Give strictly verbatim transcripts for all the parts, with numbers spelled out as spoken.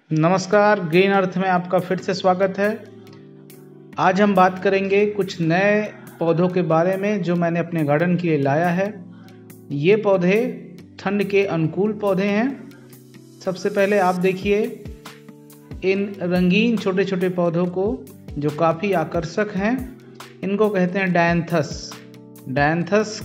नमस्कार, green earth में आपका फिर से स्वागत है। आज हम बात करेंगे कुछ नए पौधों के बारे में जो मैंने अपने गार्डन के लिए लाया है। ये पौधे ठंड के अनुकूल पौधे हैं। सबसे पहले आप देखिए इन रंगीन छोटे छोटे पौधों को जो काफ़ी आकर्षक हैं। इनको कहते हैं डायंथस। डायंथस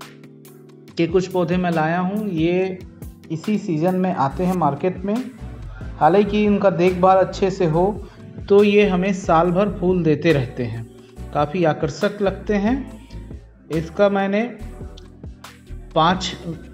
के कुछ पौधे मैं लाया हूँ। ये इसी सीज़न में आते हैं मार्केट में। हालांकि इनका देखभाल अच्छे से हो तो ये हमें साल भर फूल देते रहते हैं, काफ़ी आकर्षक लगते हैं। इसका मैंने पांच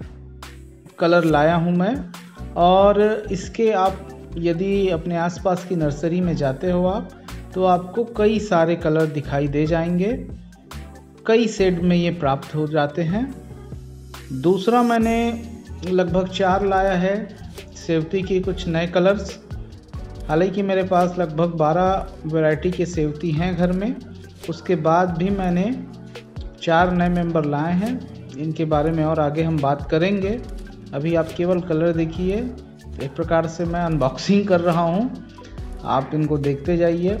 कलर लाया हूं मैं। और इसके आप यदि अपने आसपास की नर्सरी में जाते हो आप तो आपको कई सारे कलर दिखाई दे जाएंगे। कई शेड में ये प्राप्त हो जाते हैं। दूसरा मैंने लगभग चार लाया है सेवती के कुछ नए कलर्स। हालांकि मेरे पास लगभग बारह वैरायटी के सेवती हैं घर में। उसके बाद भी मैंने चार नए मेंबर लाए हैं। इनके बारे में और आगे हम बात करेंगे। अभी आप केवल कलर देखिए। एक प्रकार से मैं अनबॉक्सिंग कर रहा हूं, आप इनको देखते जाइए।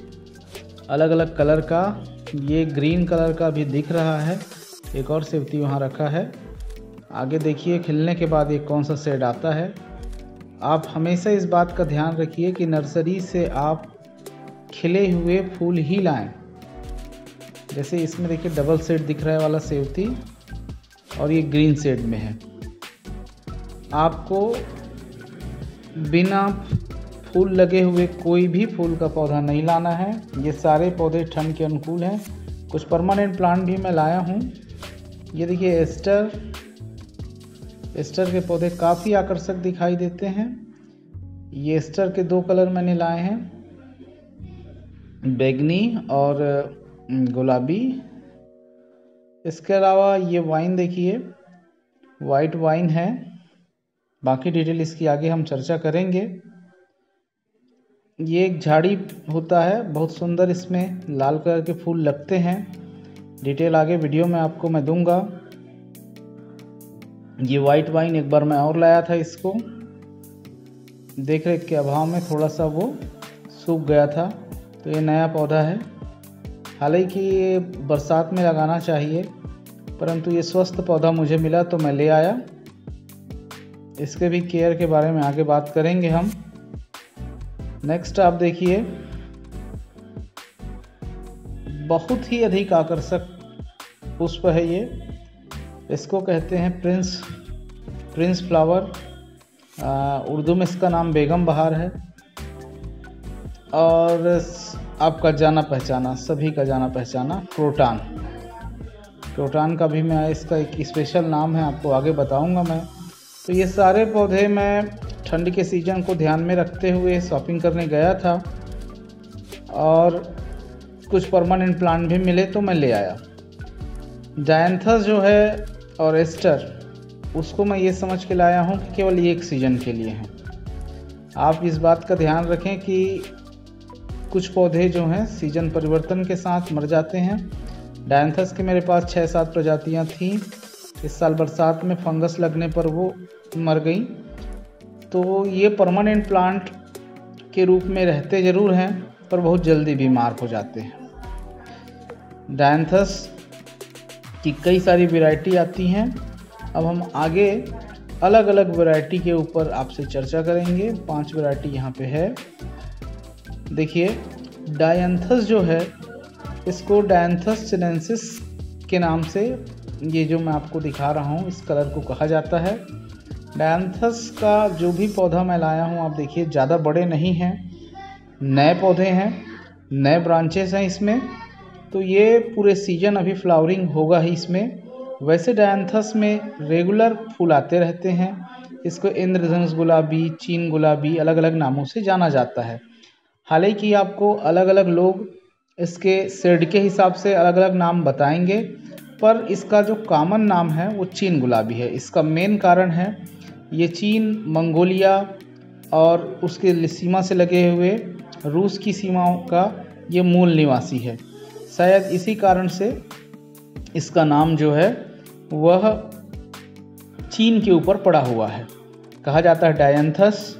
अलग अलग कलर का, ये ग्रीन कलर का भी दिख रहा है। एक और सेवती वहां रखा है। आगे देखिए खिलने के बाद ये कौन सा शेड आता है। आप हमेशा इस बात का ध्यान रखिए कि नर्सरी से आप खिले हुए फूल ही लाएं। जैसे इसमें देखिए डबल शेड दिख रहा है वाला सेवती, और ये ग्रीन शेड में है। आपको बिना फूल लगे हुए कोई भी फूल का पौधा नहीं लाना है। ये सारे पौधे ठंड के अनुकूल हैं। कुछ परमानेंट प्लांट भी मैं लाया हूँ। ये देखिए एस्टर एस्टर के पौधे काफ़ी आकर्षक दिखाई देते हैं। ये एस्टर के दो कलर मैंने लाए हैं, बैगनी और गुलाबी। इसके अलावा ये वाइन देखिए, वाइट वाइन है। बाकी डिटेल इसकी आगे हम चर्चा करेंगे। ये एक झाड़ी होता है, बहुत सुंदर, इसमें लाल कलर के फूल लगते हैं। डिटेल आगे वीडियो में आपको मैं दूंगा। ये वाइट वाइन एक बार मैं और लाया था। इसको देख रेख के अभाव में थोड़ा सा वो सूख गया था, तो ये नया पौधा है। हालांकि ये बरसात में लगाना चाहिए, परंतु ये स्वस्थ पौधा मुझे मिला तो मैं ले आया। इसके भी केयर के बारे में आगे बात करेंगे हम। नेक्स्ट आप देखिए, बहुत ही अधिक आकर्षक पुष्प है ये। इसको कहते हैं प्रिंस प्रिंस फ्लावर। उर्दू में इसका नाम बेगम बहार है। और आपका जाना पहचाना, सभी का जाना पहचाना क्रोटान। क्रोटान का भी मैं, इसका एक स्पेशल नाम है, आपको आगे बताऊंगा मैं। तो ये सारे पौधे मैं ठंड के सीज़न को ध्यान में रखते हुए शॉपिंग करने गया था, और कुछ परमानेंट प्लांट भी मिले तो मैं ले आया। डायंथस जो है और एस्टर, उसको मैं ये समझ के लाया हूँ कि केवल एक सीज़न के लिए हैं। आप इस बात का ध्यान रखें कि कुछ पौधे जो हैं सीज़न परिवर्तन के साथ मर जाते हैं। डायंथस के मेरे पास छः सात प्रजातियाँ थीं। इस साल बरसात में फंगस लगने पर वो मर गई। तो ये परमानेंट प्लांट के रूप में रहते ज़रूर हैं, पर बहुत जल्दी बीमार हो जाते हैं। डायंथस की कई सारी वैरायटी आती हैं। अब हम आगे अलग अलग वैरायटी के ऊपर आपसे चर्चा करेंगे। पांच वैरायटी यहाँ पे है। देखिए डायंथस जो है, इसको डायंथस चिनेंसिस के नाम से, ये जो मैं आपको दिखा रहा हूँ, इस कलर को कहा जाता है। डायंथस का जो भी पौधा मैं लाया हूँ, आप देखिए ज़्यादा बड़े नहीं हैं, नए पौधे हैं, नए ब्रांचेस हैं इसमें। तो ये पूरे सीजन अभी फ्लावरिंग होगा ही इसमें। वैसे डायंथस में रेगुलर फूल आते रहते हैं। इसको इंद्रधनुष गुलाबी, चीन गुलाबी, अलग अलग नामों से जाना जाता है। हालांकि आपको अलग अलग लोग इसके शेड के हिसाब से अलग अलग नाम बताएंगे, पर इसका जो कॉमन नाम है वो चीन गुलाबी है। इसका मेन कारण है, ये चीन, मंगोलिया और उसके सीमा से लगे हुए रूस की सीमाओं का ये मूल निवासी है। शायद इसी कारण से इसका नाम जो है वह चीन के ऊपर पड़ा हुआ है। कहा जाता है डायंथस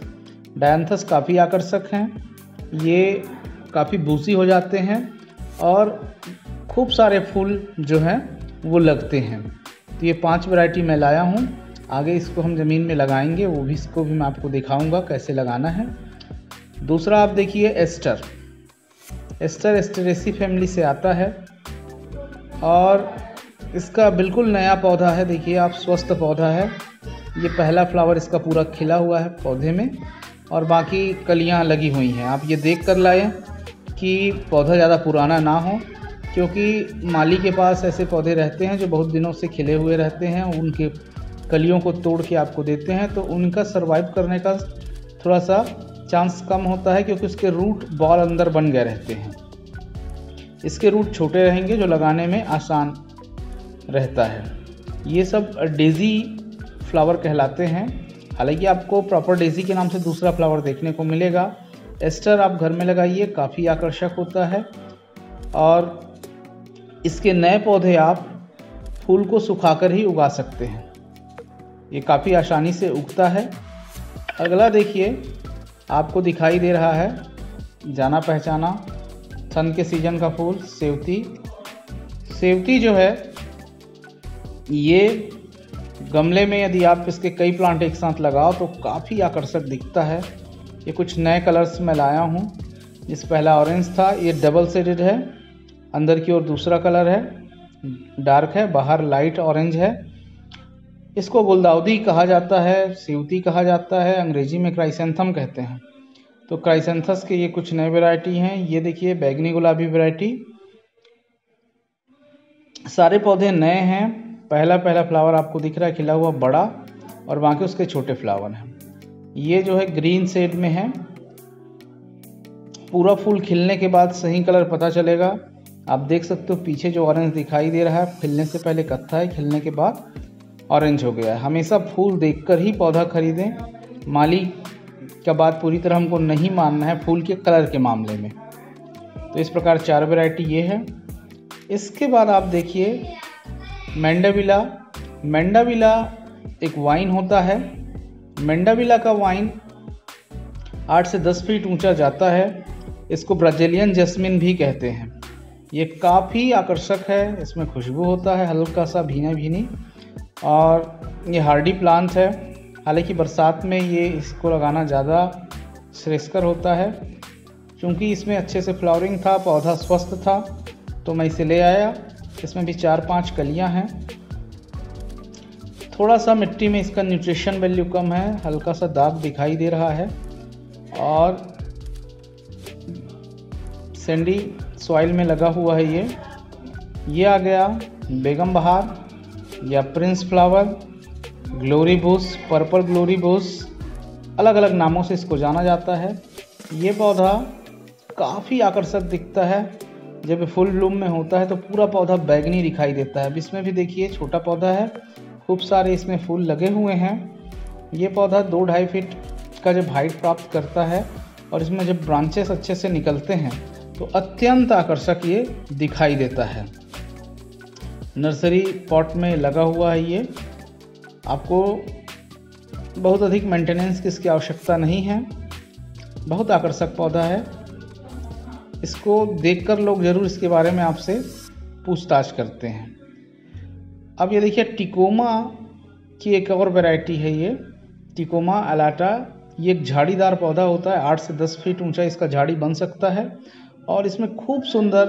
डायंथस काफ़ी आकर्षक हैं, ये काफ़ी बूसी हो जाते हैं और खूब सारे फूल जो हैं वो लगते हैं। तो ये पांच वैरायटी मैं लाया हूँ। आगे इसको हम ज़मीन में लगाएंगे, वो भी इसको भी मैं आपको दिखाऊंगा कैसे लगाना है। दूसरा आप देखिए एस्टर। एस्टर एस्टेरेसी फैमिली से आता है और इसका बिल्कुल नया पौधा है। देखिए आप, स्वस्थ पौधा है। ये पहला फ्लावर इसका पूरा खिला हुआ है पौधे में और बाकी कलियां लगी हुई हैं। आप ये देख कर लाएं कि पौधा ज़्यादा पुराना ना हो, क्योंकि माली के पास ऐसे पौधे रहते हैं जो बहुत दिनों से खिले हुए रहते हैं, उनके कलियों को तोड़ के आपको देते हैं, तो उनका सर्वाइव करने का थोड़ा सा चांस कम होता है, क्योंकि उसके रूट बॉल अंदर बन गए रहते हैं। इसके रूट छोटे रहेंगे जो लगाने में आसान रहता है। ये सब डेज़ी फ्लावर कहलाते हैं। हालांकि आपको प्रॉपर डेज़ी के नाम से दूसरा फ्लावर देखने को मिलेगा। एस्टर आप घर में लगाइए, काफ़ी आकर्षक होता है। और इसके नए पौधे आप फूल को सुखाकर ही उगा सकते हैं, ये काफ़ी आसानी से उगता है। अगला देखिए, आपको दिखाई दे रहा है जाना पहचाना ठंड के सीजन का फूल, सेवती। सेवती जो है ये गमले में यदि आप इसके कई प्लांट एक साथ लगाओ तो काफ़ी आकर्षक दिखता है। ये कुछ नए कलर्स में लाया हूँ। जिस पहला ऑरेंज था, ये डबल शेडेड है, अंदर की ओर दूसरा कलर है, डार्क है, बाहर लाइट ऑरेंज है। इसको गुलदाउदी कहा जाता है, सेवती कहा जाता है, अंग्रेजी में क्राइसेंथम कहते हैं। तो क्राइसेंथस के ये कुछ नए वैरायटी हैं। ये देखिए बैगनी गुलाबी वैरायटी। सारे पौधे नए हैं। पहला पहला फ्लावर आपको दिख रहा है खिला हुआ बड़ा, और बाकी उसके छोटे फ्लावर हैं। ये जो है ग्रीन शेड में है। पूरा फूल खिलने के बाद सही कलर पता चलेगा। आप देख सकते हो पीछे जो ऑरेंज दिखाई दे रहा है, खिलने से पहले कत्था है, खिलने के बाद ऑरेंज हो गया है। हमेशा फूल देखकर ही पौधा खरीदें। माली का बात पूरी तरह हमको नहीं मानना है फूल के कलर के मामले में। तो इस प्रकार चार वैरायटी ये है। इसके बाद आप देखिए मैंडाविला। मैंडाविला एक वाइन होता है। मैंडाविला का वाइन आठ से दस फीट ऊंचा जाता है। इसको ब्राजीलियन जैस्मिन भी कहते हैं। ये काफ़ी आकर्षक है, इसमें खुशबू होता है हल्का सा भीना भीनी, और ये हार्डी प्लांट है। हालांकि बरसात में ये इसको लगाना ज़्यादा श्रेयस्कर होता है, क्योंकि इसमें अच्छे से फ्लावरिंग था, पौधा स्वस्थ था, तो मैं इसे ले आया। इसमें भी चार पांच कलियां हैं। थोड़ा सा मिट्टी में इसका न्यूट्रिशन वैल्यू कम है, हल्का सा दाग दिखाई दे रहा है, और सैंडी सॉइल में लगा हुआ है। ये ये आ गया बेगम बहार या prince flower, glory bush, purple glory bush, अलग अलग नामों से इसको जाना जाता है। ये पौधा काफ़ी आकर्षक दिखता है। जब फुल ब्लूम में होता है तो पूरा पौधा बैगनी दिखाई देता है। अब इसमें भी देखिए छोटा पौधा है, खूब सारे इसमें फूल लगे हुए हैं। ये पौधा दो ढाई फीट का जब हाइट प्राप्त करता है और इसमें जब ब्रांचेस अच्छे से निकलते हैं तो अत्यंत आकर्षक ये दिखाई देता है। नर्सरी पॉट में लगा हुआ है। ये आपको बहुत अधिक मेंटेनेंस की इसकी आवश्यकता नहीं है। बहुत आकर्षक पौधा है। इसको देखकर लोग ज़रूर इसके बारे में आपसे पूछताछ करते हैं। अब ये देखिए टिकोमा की एक और वैरायटी है। ये टिकोमा अलाटा, ये एक झाड़ीदार पौधा होता है। आठ से दस फीट ऊंचा इसका झाड़ी बन सकता है, और इसमें खूब सुंदर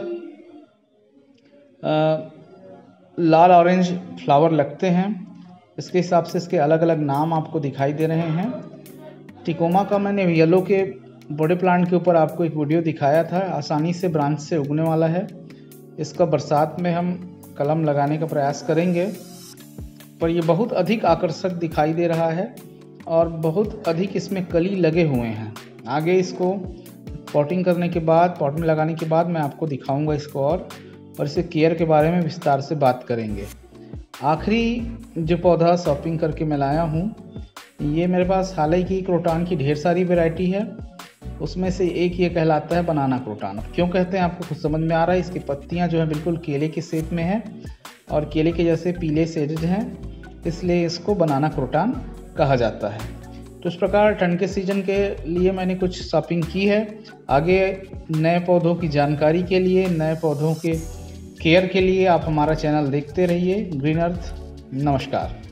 आ, लाल ऑरेंज फ्लावर लगते हैं। इसके हिसाब से इसके अलग अलग नाम आपको दिखाई दे रहे हैं। टिकोमा का मैंने येलो के बड़े प्लांट के ऊपर आपको एक वीडियो दिखाया था। आसानी से ब्रांच से उगने वाला है। इसका बरसात में हम कलम लगाने का प्रयास करेंगे, पर ये बहुत अधिक आकर्षक दिखाई दे रहा है और बहुत अधिक इसमें कली लगे हुए हैं। आगे इसको पॉटिंग करने के बाद, पॉट में लगाने के बाद मैं आपको दिखाऊंगा इसको, और और इसके केयर के बारे में विस्तार से बात करेंगे। आखिरी जो पौधा शॉपिंग करके मैं लाया हूँ, ये मेरे पास हालांकि क्रोटान की ढेर सारी वैरायटी है। उसमें से एक ये कहलाता है बनाना क्रोटान। क्यों कहते हैं आपको खुद समझ में आ रहा है। इसकी पत्तियां जो है बिल्कुल केले के शेप में है और केले के जैसे पीले शेडेड हैं, इसलिए इसको बनाना क्रोटान कहा जाता है। तो इस प्रकार ठंड के सीजन के लिए मैंने कुछ शॉपिंग की है। आगे नए पौधों की जानकारी के लिए, नए पौधों के केयर के लिए आप हमारा चैनल देखते रहिए ग्रीन अर्थ। नमस्कार।